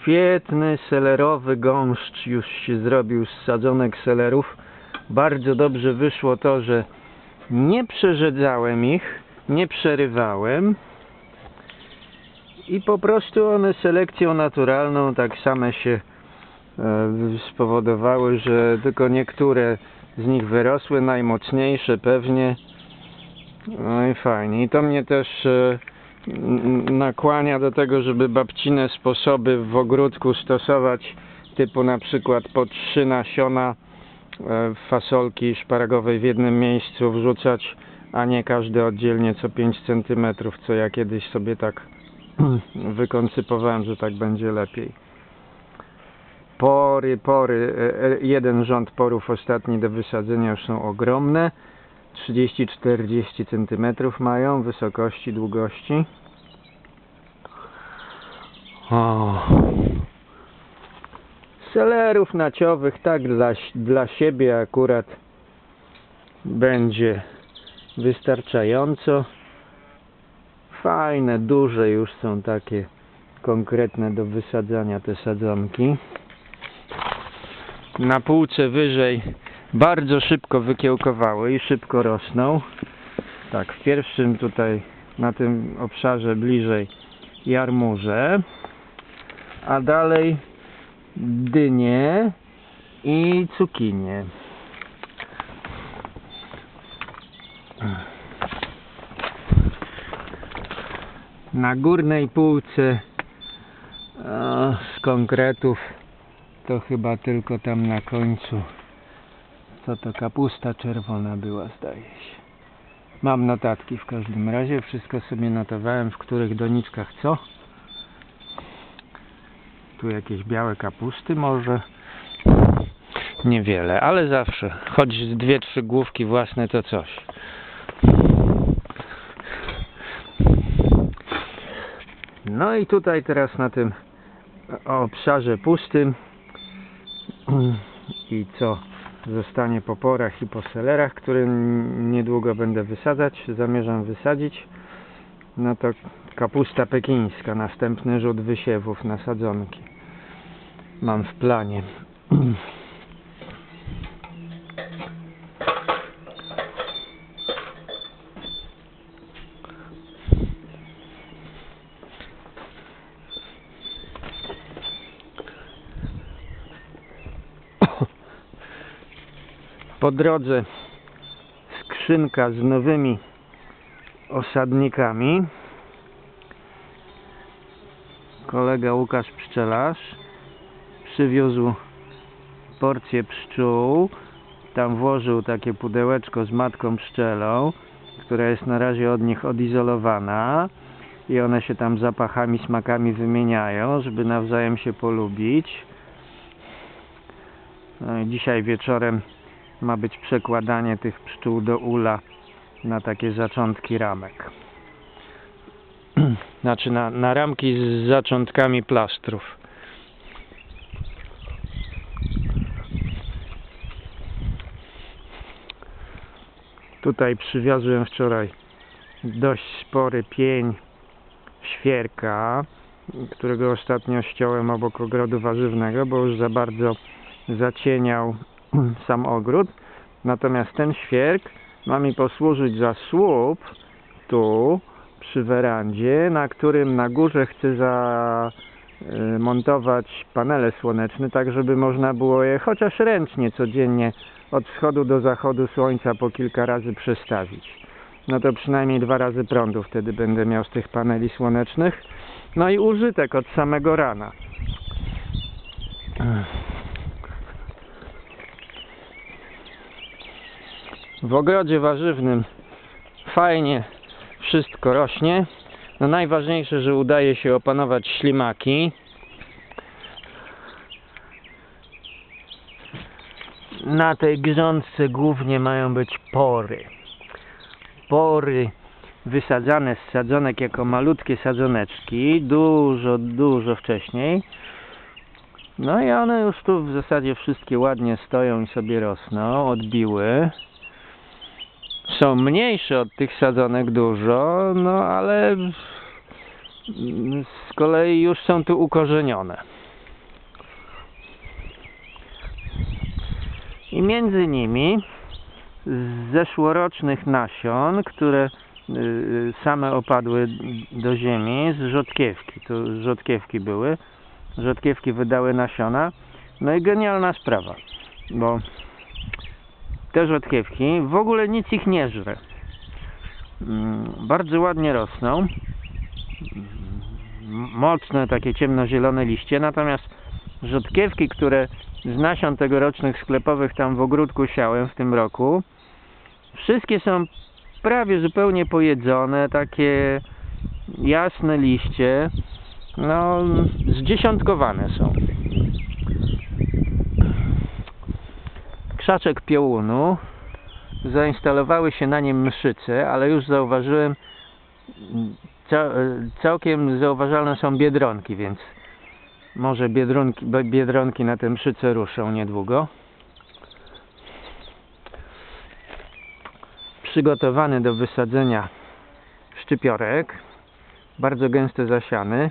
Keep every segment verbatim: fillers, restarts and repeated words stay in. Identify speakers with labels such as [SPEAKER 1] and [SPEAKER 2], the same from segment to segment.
[SPEAKER 1] Świetny selerowy gąszcz już się zrobił z sadzonek selerów. Bardzo dobrze wyszło to, że nie przerzedzałem ich, nie przerywałem i po prostu one selekcją naturalną tak same się e, spowodowały, że tylko niektóre z nich wyrosły, najmocniejsze pewnie. No i fajnie. I to mnie też e, nakłania do tego, żeby babcine sposoby w ogródku stosować, typu na przykład po trzy nasiona e, fasolki szparagowej w jednym miejscu wrzucać, a nie każdy oddzielnie co pięć centymetrów, co ja kiedyś sobie tak wykoncypowałem, że tak będzie lepiej. Pory, pory, jeden rząd porów ostatni do wysadzenia już są ogromne. trzydzieści do czterdziestu centymetrów mają wysokości, długości. O. Selerów naciowych tak dla, dla siebie akurat będzie wystarczająco. Fajne, duże już są takie konkretne do wysadzania te sadzonki. Na półce wyżej bardzo szybko wykiełkowały i szybko rosną. Tak, w pierwszym tutaj na tym obszarze bliżej jarmuże, a dalej dynie i cukinie. Na górnej półce o, z konkretów to chyba tylko tam na końcu to to kapusta czerwona była, zdaje się. Mam notatki w każdym razie, wszystko sobie notowałem, w których doniczkach co. Tu jakieś białe kapusty może. Niewiele, ale zawsze. Choć dwie, trzy główki własne to coś. No i tutaj teraz na tym obszarze pustym i co zostanie po porach i po selerach, które niedługo będę wysadzać, zamierzam wysadzić, no to kapusta pekińska, następny rzut wysiewów na sadzonki mam w planie. Po drodze skrzynka z nowymi osadnikami. Kolega Łukasz Pszczelarz przywiózł porcję pszczół. Tam włożył takie pudełeczko z matką pszczelą, która jest na razie od nich odizolowana i one się tam zapachami, smakami wymieniają, żeby nawzajem się polubić. No i dzisiaj wieczorem ma być przekładanie tych pszczół do ula na takie zaczątki ramek. Znaczy na, na ramki z zaczątkami plastrów. Tutaj przywiozłem wczoraj dość spory pień świerka, którego ostatnio ściąłem obok ogrodu warzywnego, bo już za bardzo zacieniał sam ogród. Natomiast ten świerk ma mi posłużyć za słup tu przy werandzie, na którym na górze chcę zamontować panele słoneczne, tak żeby można było je chociaż ręcznie codziennie od wschodu do zachodu słońca po kilka razy przestawić. No to przynajmniej dwa razy prądu wtedy będę miał z tych paneli słonecznych. No i użytek od samego rana. W ogrodzie warzywnym fajnie wszystko rośnie. No najważniejsze, że udaje się opanować ślimaki. Na tej grządce głównie mają być pory. Pory wysadzane z sadzonek jako malutkie sadzoneczki, dużo, dużo wcześniej. No i one już tu w zasadzie wszystkie ładnie stoją i sobie rosną, odbiły. Są mniejsze od tych sadzonek dużo, no ale z kolei już są tu ukorzenione. I między nimi z zeszłorocznych nasion, które y, same opadły do ziemi, z rzodkiewki, to rzodkiewki były, rzodkiewki wydały nasiona. No i genialna sprawa, bo te rzodkiewki, w ogóle nic ich nie żre. Bardzo ładnie rosną, mocne takie ciemnozielone liście, natomiast rzodkiewki, które z nasion tegorocznych sklepowych tam w ogródku siałem w tym roku, wszystkie są prawie zupełnie pojedzone, takie jasne liście, no zdziesiątkowane są. Krzaczek piołunu, zainstalowały się na nim mszyce, ale już zauważyłem, całkiem zauważalne są biedronki, więc może biedronki, biedronki na te mszyce ruszą niedługo. Przygotowany do wysadzenia szczypiorek, bardzo gęsto zasiany.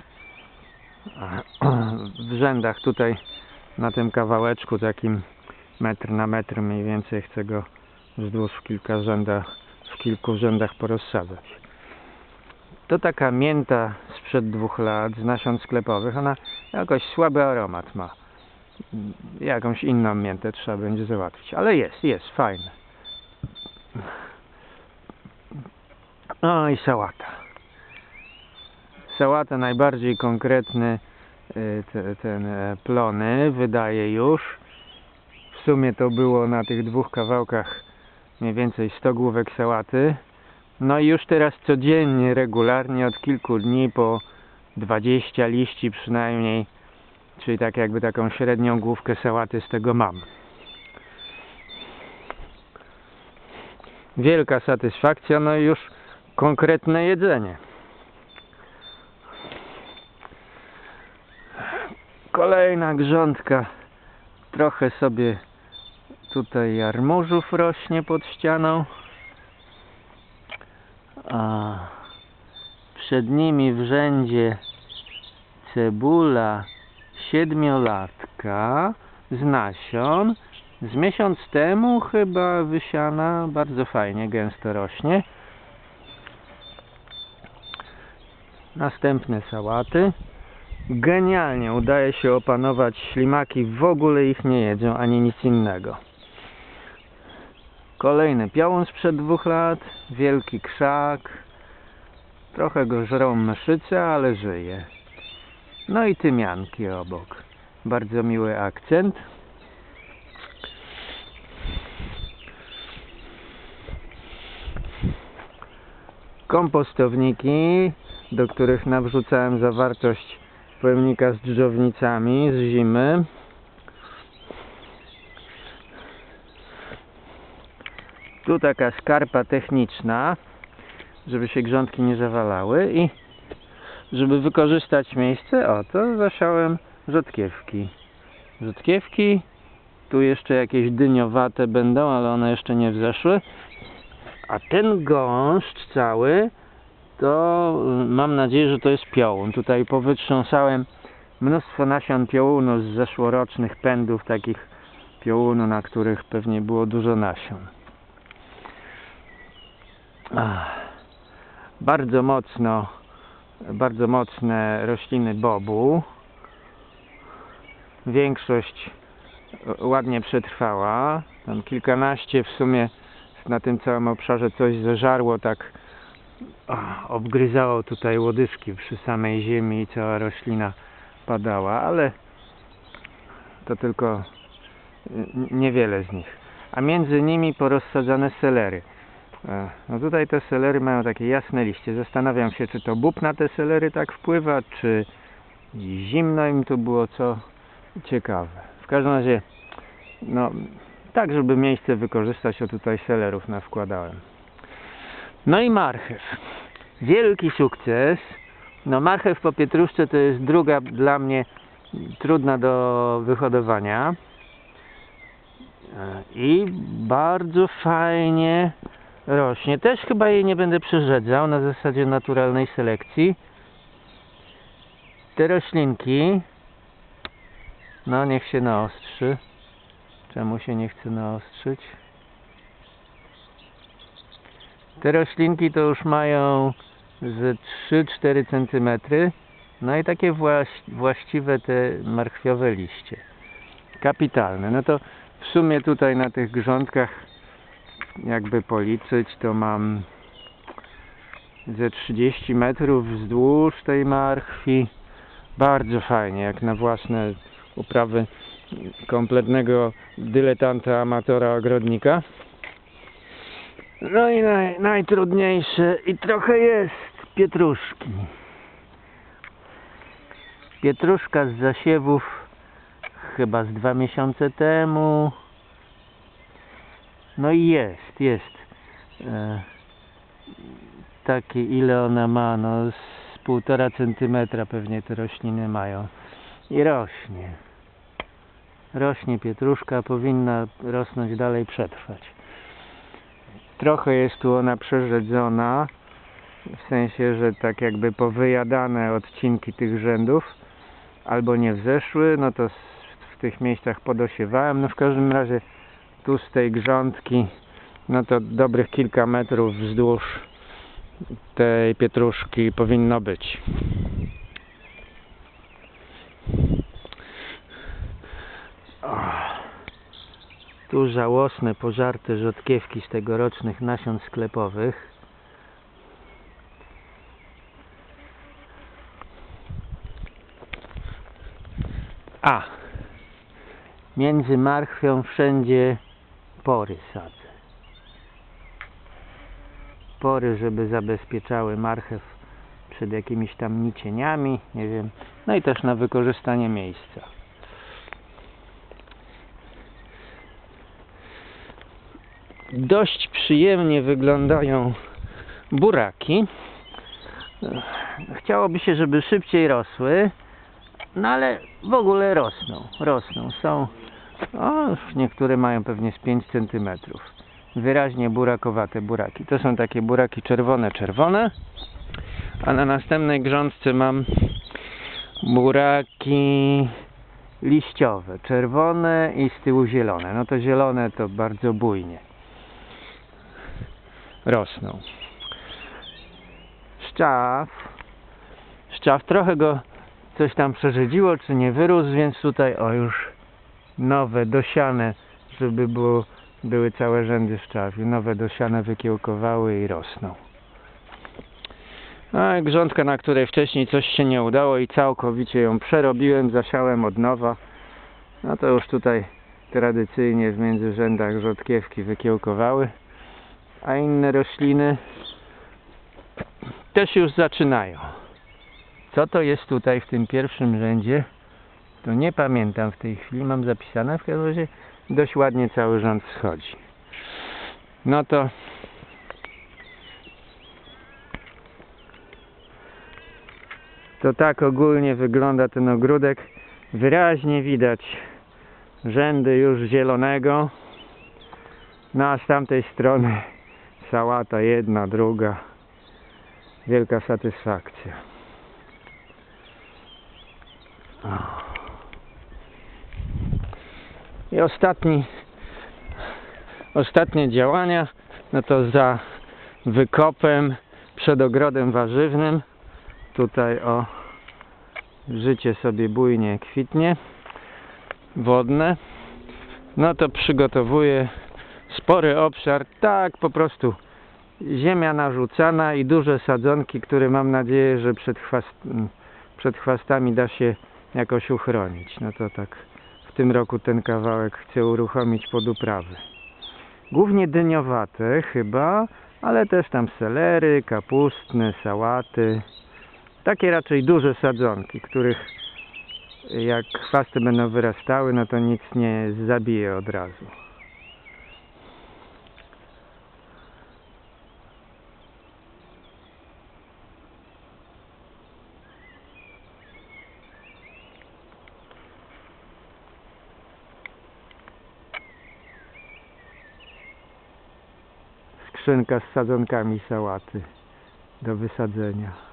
[SPEAKER 1] W rzędach tutaj na tym kawałeczku takim metr na metr mniej więcej chcę go wzdłuż w kilka rzędach, w kilku rzędach porozsadzać. To taka mięta sprzed dwóch lat z nasion sklepowych. Ona jakoś słaby aromat ma. Jakąś inną miętę trzeba będzie załatwić. Ale jest, jest, fajne. No i sałata. Sałata najbardziej konkretny te, ten plony wydaje już. W sumie to było na tych dwóch kawałkach mniej więcej sto główek sałaty. No i już teraz codziennie, regularnie od kilku dni po dwadzieścia liści przynajmniej, czyli tak jakby taką średnią główkę sałaty z tego mam. Wielka satysfakcja, no i już konkretne jedzenie. Kolejna grządka, trochę sobie tutaj jarmużów rośnie pod ścianą. A przed nimi w rzędzie cebula siedmiolatka z nasion. Z miesiąc temu chyba wysiana, bardzo fajnie, gęsto rośnie. Następne sałaty. Genialnie udaje się opanować ślimaki, w ogóle ich nie jedzą, ani nic innego. Kolejny piołun sprzed dwóch lat, wielki krzak. Trochę go żrą mszyce, ale żyje. No i tymianki obok. Bardzo miły akcent. Kompostowniki, do których nawrzucałem zawartość pojemnika z dżdżownicami z zimy. Tu taka skarpa techniczna, żeby się grządki nie zawalały, i żeby wykorzystać miejsce, o, to zasiałem rzodkiewki. Rzodkiewki, tu jeszcze jakieś dyniowate będą, ale one jeszcze nie wzeszły. A ten gąszcz cały, to mam nadzieję, że to jest piołun. Tutaj powytrząsałem mnóstwo nasion piołunu z zeszłorocznych pędów, takich piołunu, na których pewnie było dużo nasion. Ach, bardzo mocno, bardzo mocne rośliny bobu. Większość ładnie przetrwała. Tam kilkanaście w sumie na tym całym obszarze coś zeżarło, tak o, obgryzało tutaj łodyżki przy samej ziemi i cała roślina padała, ale to tylko niewiele z nich. A między nimi porozsadzane selery. No tutaj te selery mają takie jasne liście. Zastanawiam się, czy to bób na te selery tak wpływa, czy zimno im tu było, co ciekawe. W każdym razie, no tak, żeby miejsce wykorzystać, o tutaj selerów nawkładałem. No i marchew. Wielki sukces. No marchew po pietruszce to jest druga dla mnie trudna do wyhodowania. I bardzo fajnie rośnie. Też chyba jej nie będę przerzedzał na zasadzie naturalnej selekcji. Te roślinki, no niech się naostrzy. Czemu się nie chce naostrzyć? Te roślinki to już mają ze trzy cztery centymetry. No i takie właś właściwe te marchwiowe liście. Kapitalne. No to w sumie tutaj na tych grządkach, jakby policzyć, to mam ze trzydzieści metrów wzdłuż tej marchwi. Bardzo fajnie, jak na własne uprawy kompletnego dyletanta, amatora, ogrodnika. No i naj, najtrudniejsze i trochę jest pietruszki. Pietruszka z zasiewów chyba z dwa miesiące temu. No i jest, jest. E, takie ile ona ma, no z półtora centymetra pewnie te rośliny mają. I rośnie. Rośnie pietruszka, powinna rosnąć dalej, przetrwać. Trochę jest tu ona przerzedzona, w sensie, że tak jakby powyjadane odcinki tych rzędów, albo nie wzeszły, no to w tych miejscach podosiewałem. No w każdym razie tu z tej grządki, no to dobrych kilka metrów wzdłuż tej pietruszki powinno być. O. Tu żałosne, pożarte rzodkiewki z tegorocznych nasion sklepowych. A! Między marchwią wszędzie pory sadzę. Pory, żeby zabezpieczały marchew przed jakimiś tam nicieniami, nie wiem. No i też na wykorzystanie miejsca. Dość przyjemnie wyglądają buraki. Chciałoby się, żeby szybciej rosły, no ale w ogóle rosną, rosną. Są, o, niektóre mają pewnie z pięć centymetrów. Wyraźnie burakowate buraki. To są takie buraki czerwone, czerwone. A na następnej grządce mam buraki liściowe, czerwone i z tyłu zielone. No to zielone to bardzo bujnie rosną. Szczaw. Szczaw trochę go coś tam przerzedziło, czy nie wyrósł, więc tutaj o już nowe, dosiane, żeby było, były całe rzędy szczawiu. Nowe dosiane wykiełkowały i rosną. A grządka, na której wcześniej coś się nie udało i całkowicie ją przerobiłem, zasiałem od nowa. No to już tutaj tradycyjnie w międzyrzędach rzodkiewki wykiełkowały. A inne rośliny też już zaczynają. Co to jest tutaj w tym pierwszym rzędzie? To nie pamiętam w tej chwili, mam zapisane. W każdym razie dość ładnie cały rząd wschodzi. No to to tak ogólnie wygląda ten ogródek. Wyraźnie widać rzędy już zielonego. No a z tamtej strony sałata jedna, druga. Wielka satysfakcja. I ostatni ostatnie działania, no to za wykopem przed ogrodem warzywnym. Tutaj o, życie sobie bujnie kwitnie, wodne. No to przygotowuję spory obszar, tak po prostu ziemia narzucana i duże sadzonki, które mam nadzieję, że przed, chwast, przed chwastami da się jakoś uchronić. No to tak w tym roku ten kawałek chcę uruchomić pod uprawy. Głównie dyniowate chyba, ale też tam selery, kapustne, sałaty. Takie raczej duże sadzonki, których jak chwasty będą wyrastały, no to nic nie zabije od razu. Skrzynka z sadzonkami sałaty do wysadzenia.